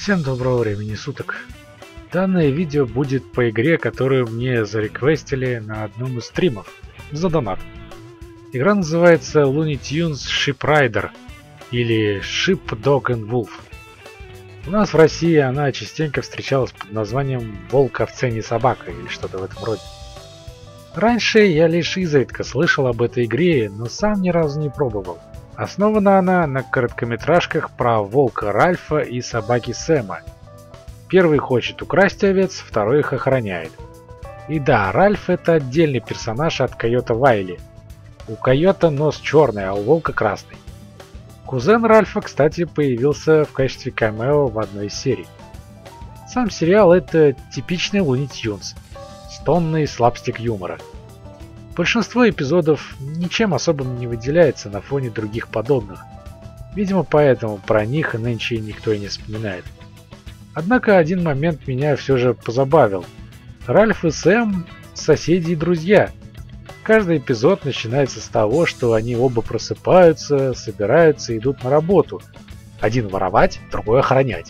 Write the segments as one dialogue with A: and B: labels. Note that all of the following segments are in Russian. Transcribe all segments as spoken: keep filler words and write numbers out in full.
A: Всем доброго времени суток. Данное видео будет по игре, которую мне зареквестили на одном из стримов за донат. Игра называется Looney Tunes Ship Rider или Ship Dog and Wolf. У нас в России она частенько встречалась под названием Волк, овца не собака или что-то в этом роде. Раньше я лишь изредка слышал об этой игре, но сам ни разу не пробовал. Основана она на короткометражках про волка Ральфа и собаки Сэма. Первый хочет украсть овец, второй их охраняет. И да, Ральф — это отдельный персонаж от Койота Вайли. У Койота нос черный, а у волка красный. Кузен Ральфа, кстати, появился в качестве камео в одной из серий. Сам сериал — это типичный Looney Tunes с тонной слапстик юмора. Большинство эпизодов ничем особым не выделяется на фоне других подобных. Видимо, поэтому про них и нынче никто и не вспоминает. Однако один момент меня все же позабавил. Ральф и Сэм – соседи и друзья. Каждый эпизод начинается с того, что они оба просыпаются, собираются и идут на работу. Один воровать, другой охранять.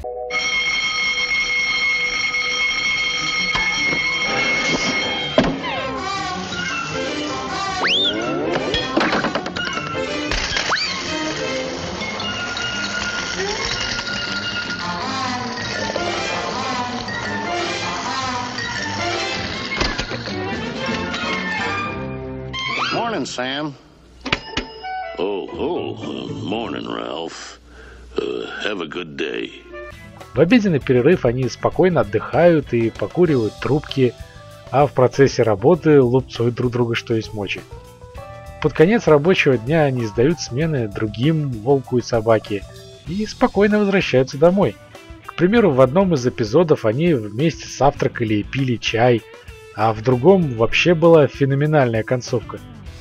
B: Morning, Sam.
C: Oh, oh, uh, morning, Ralph. Uh, have a good day.
A: В обеденный перерыв они спокойно отдыхают и покуривают трубки, а в процессе работы лупцуют друг друга что есть мочи. Под конец рабочего дня они сдают смены другим волку и собаке и спокойно возвращаются домой. К примеру, в одном из эпизодов они вместе завтракали и пили чай, а в другом вообще была феноменальная концовка.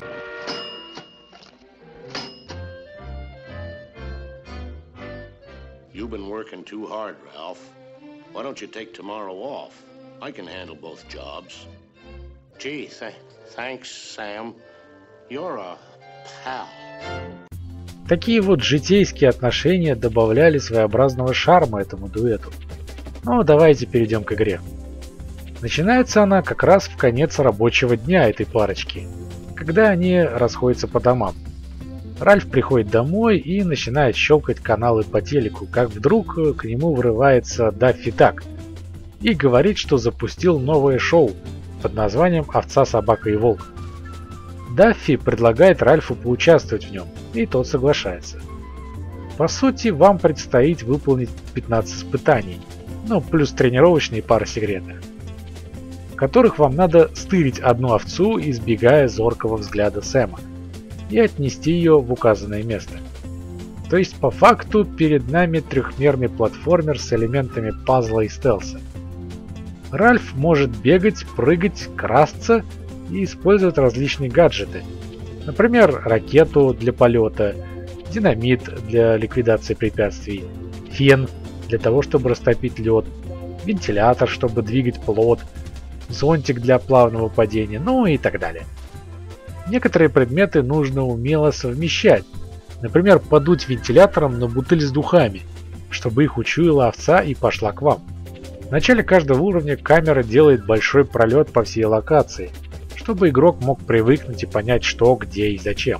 B: You've been working too hard, Ralph. Why don't you take tomorrow off? I can handle both jobs. Gee, th- thanks, Sam. You're a pal.
A: Такие вот житейские отношения добавляли своеобразного шарма этому дуэту. Ну, давайте перейдем к игре. Начинается она как раз в конец рабочего дня этой парочки, когда они расходятся по домам. Ральф приходит домой и начинает щелкать каналы по телеку, как вдруг к нему врывается Даффи Дак и говорит, что запустил новое шоу под названием «Овца, собака и волк». Даффи предлагает Ральфу поучаствовать в нем, и тот соглашается. По сути, вам предстоит выполнить пятнадцать испытаний, ну плюс тренировочные пары секретных, в которых вам надо стырить одну овцу, избегая зоркого взгляда Сэма, и отнести ее в указанное место. То есть по факту перед нами трехмерный платформер с элементами пазла и стелса. Ральф может бегать, прыгать, красться и использовать различные гаджеты. Например, ракету для полета, динамит для ликвидации препятствий, фен для того, чтобы растопить лед, вентилятор, чтобы двигать плот, зонтик для плавного падения, ну и так далее. Некоторые предметы нужно умело совмещать. Например, подуть вентилятором на бутыль с духами, чтобы их учуяла овца и пошла к вам. В начале каждого уровня камера делает большой пролет по всей локации, чтобы игрок мог привыкнуть и понять, что, где и зачем.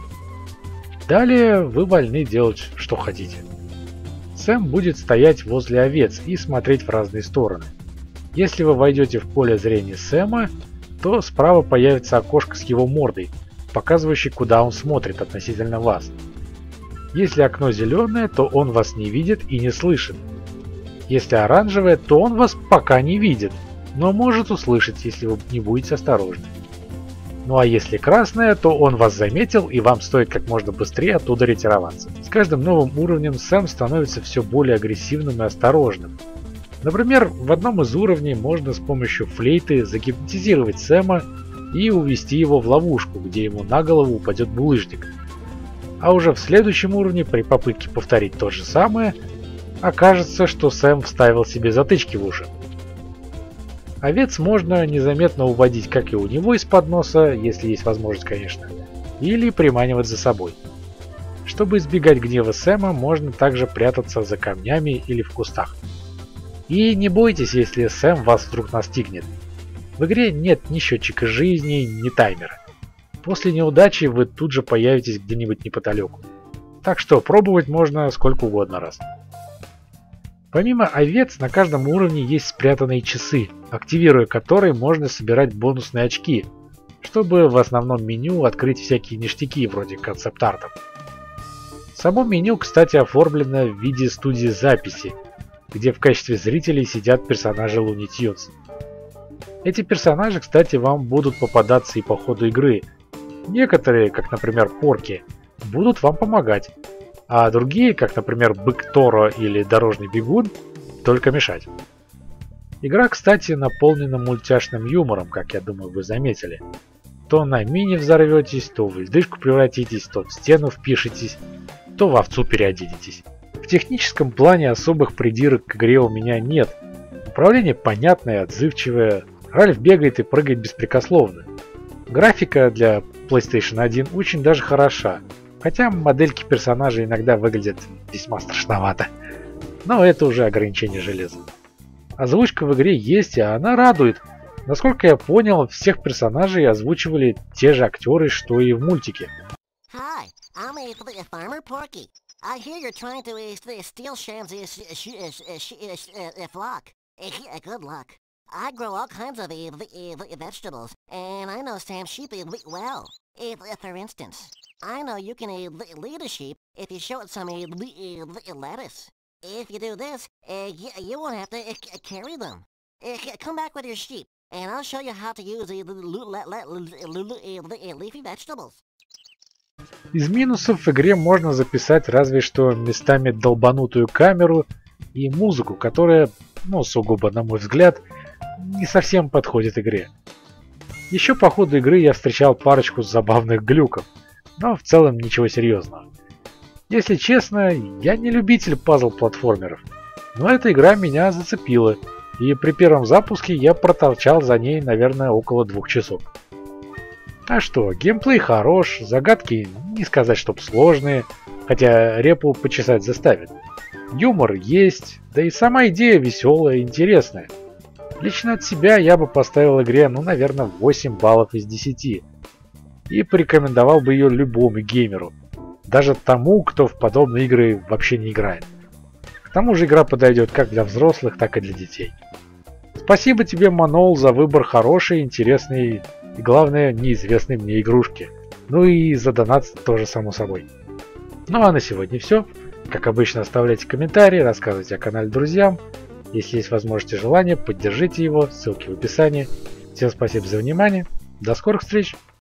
A: Далее вы вольны делать, что хотите. Сэм будет стоять возле овец и смотреть в разные стороны. Если вы войдете в поле зрения Сэма, то справа появится окошко с его мордой, показывающий, куда он смотрит относительно вас. Если окно зеленое, то он вас не видит и не слышит. Если оранжевое, то он вас пока не видит, но может услышать, если вы не будете осторожны. Ну а если красное, то он вас заметил и вам стоит как можно быстрее оттуда ретироваться. С каждым новым уровнем Сэм становится все более агрессивным и осторожным. Например, в одном из уровней можно с помощью флейты загипнотизировать Сэма и увести его в ловушку, где ему на голову упадет булыжник. А уже в следующем уровне, при попытке повторить то же самое, окажется, что Сэм вставил себе затычки в уши. Овец можно незаметно уводить как и у него из-под носа, если есть возможность, конечно, или приманивать за собой. Чтобы избегать гнева Сэма, можно также прятаться за камнями или в кустах. И не бойтесь, если Сэм вас вдруг настигнет. В игре нет ни счетчика жизни, ни таймера. После неудачи вы тут же появитесь где-нибудь неподалеку. Так что пробовать можно сколько угодно раз. Помимо овец, на каждом уровне есть спрятанные часы, активируя которые можно собирать бонусные очки, чтобы в основном меню открыть всякие ништяки вроде концепт-артов. Само меню, кстати, оформлено в виде студии записи, где в качестве зрителей сидят персонажи Looney Tunes. Эти персонажи, кстати, вам будут попадаться и по ходу игры. Некоторые, как, например, Порки, будут вам помогать, а другие, как, например, Бык Торо или Дорожный бегун, только мешать. Игра, кстати, наполнена мультяшным юмором, как я думаю, вы заметили. То на мини взорветесь, то в льдышку превратитесь, то в стену впишетесь, то в овцу переоденетесь. В техническом плане особых придирок к игре у меня нет. Управление понятное, отзывчивое, Ральф бегает и прыгает беспрекословно. Графика для PlayStation один очень даже хороша, хотя модельки персонажей иногда выглядят весьма страшновато. Но это уже ограничение железа. Озвучка в игре есть, и она радует. Насколько я понял, всех персонажей озвучивали те же актеры, что и в мультике.
D: Hi, I'm a, a farmer Porky. I hear you're trying to uh, steal Sham's uh, sh uh, sh uh, flock. Uh, good luck. I grow all kinds of uh, uh, vegetables, and I know Sam's sheep uh, well. Uh, for instance, I know you can uh, lead a sheep if you show it some uh, uh, lettuce. If you do this, uh, you, you won't have to uh, carry them. Uh, come back with your sheep, and I'll show you how to use uh, leafy vegetables.
A: Из минусов в игре можно записать разве что местами долбанутую камеру и музыку, которая, ну, сугубо на мой взгляд, не совсем подходит игре. Еще по ходу игры я встречал парочку забавных глюков, но в целом ничего серьезного. Если честно, я не любитель пазл-платформеров, но эта игра меня зацепила, и при первом запуске я проторчал за ней, наверное, около двух часов. А что, геймплей хорош, загадки не сказать, чтоб сложные, хотя репу почесать заставит. Юмор есть, да и сама идея веселая и интересная. Лично от себя я бы поставил игре, ну, наверное, восемь баллов из десяти. И порекомендовал бы ее любому геймеру, даже тому, кто в подобные игры вообще не играет. К тому же игра подойдет как для взрослых, так и для детей. Спасибо тебе, Манол, за выбор хорошей, интересной и, главное, неизвестной мне игрушки. Ну и за донат тоже, само собой. Ну а на сегодня все. Как обычно, оставляйте комментарии, рассказывайте о канале друзьям. Если есть возможность и желание, поддержите его, ссылки в описании. Всем спасибо за внимание, до скорых встреч!